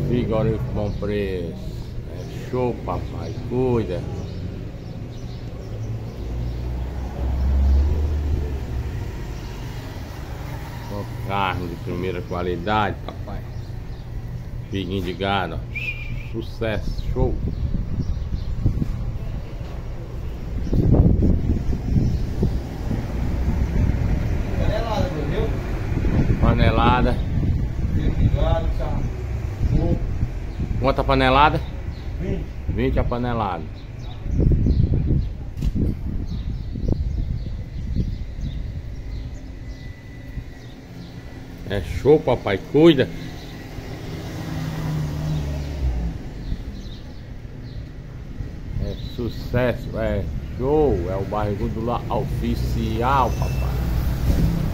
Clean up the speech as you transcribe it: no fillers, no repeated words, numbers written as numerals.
Frigorífico Bom Preço. É show, papai. Cuida. Ó, carne de primeira qualidade, papai. Figuinho de gado, ó. Sucesso, show. Panelada, viu? Panelada. Quanta panelada? 20. 20 a panelada. É show, papai. Cuida. É sucesso, é show. É o barrigudo lá oficial, papai.